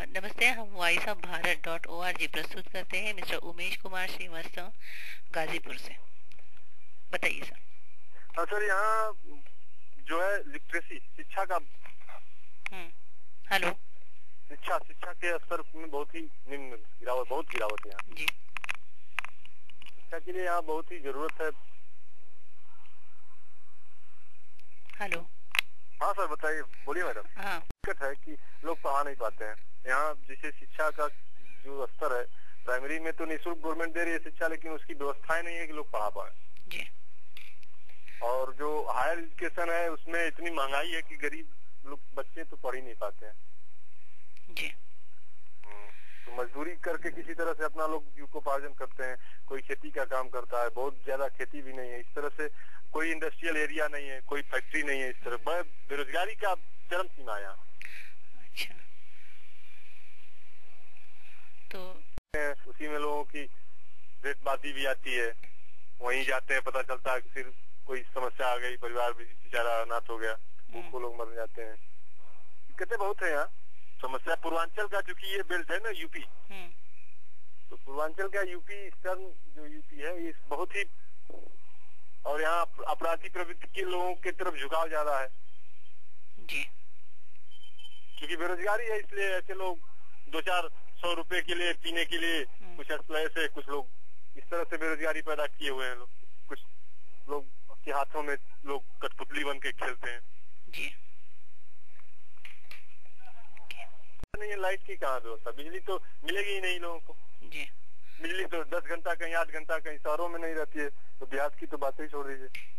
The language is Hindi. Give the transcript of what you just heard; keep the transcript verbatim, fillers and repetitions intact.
नमस्ते, हम voice of Bharat dot O R G प्रस्तुत करते हैं मिस्टर उमेश कुमार श्रीवास्तव गाजीपुर से। बताइए सर। हाँ सर, यहाँ जो है लिटरेसी शिक्षा का हम्म हेलो शिक्षा शिक्षा के स्तर में बहुत ही निम्न गिरावट बहुत गिरावट है यहाँ जी। शिक्षा के लिए यहाँ बहुत ही जरूरत है। हेलो हाँ सर बताइए, बोलिए मैडम। हाँ दिक्कत है कि लोग पढ़ा नहीं पाते हैं यहाँ। जैसे शिक्षा का जो स्तर है, प्राइमरी में तो निःशुल्क गवर्नमेंट दे रही है शिक्षा, लेकिन उसकी व्यवस्थाएं नहीं है कि लोग पढ़ा पाए जी। और जो हायर एजुकेशन है उसमें इतनी महंगाई है कि गरीब लोग बच्चे तो पढ़ ही नहीं पाते हैं जी। तो मजदूरी करके किसी तरह से अपना लोग जीविकोपार्जन करते हैं। कोई खेती का काम करता है, बहुत ज्यादा खेती भी नहीं है इस तरह से, कोई इंडस्ट्रियल एरिया नहीं है, कोई फैक्ट्री नहीं है। इस तरह बेरोजगारी का चरम सीमा है यहाँ। अच्छा, तो उसी में लोगों की रेतबाती भी आती है, वहीं जाते हैं, पता चलता है कि फिर कोई समस्या आ गई, परिवार भी बेचारा अनाथ हो गया, भूखों लोग मर जाते हैं। दिक्कतें बहुत है यहाँ। समस्या पूर्वांचल का, क्योंकि ये बेल्ट है ना यूपी, तो पूर्वांचल का यूपी ईस्टर्न जो यूपी है ये बहुत ही, और यहाँ अपराधी प्रवृत्ति के लोगों की तरफ झुकाव ज्यादा है जी। क्योंकि बेरोजगारी है, इसलिए ऐसे लोग दो चार सौ रुपए के लिए पीने के लिए कुछ ऐसे कुछ लोग इस तरह से बेरोजगारी पैदा किए हुए हैं। लोग कुछ लोग के हाथों में लोग कठपुतली बन के खेलते हैं जी। नहीं, लाइट की कहाँ व्यवस्था, बिजली तो मिलेगी ही नहीं लोगों को जी। बिजली तो दस घंटा कहीं आठ घंटा कहीं शहरों में नहीं रहती है, तो बिहार की तो बात ही छोड़ दीजिए।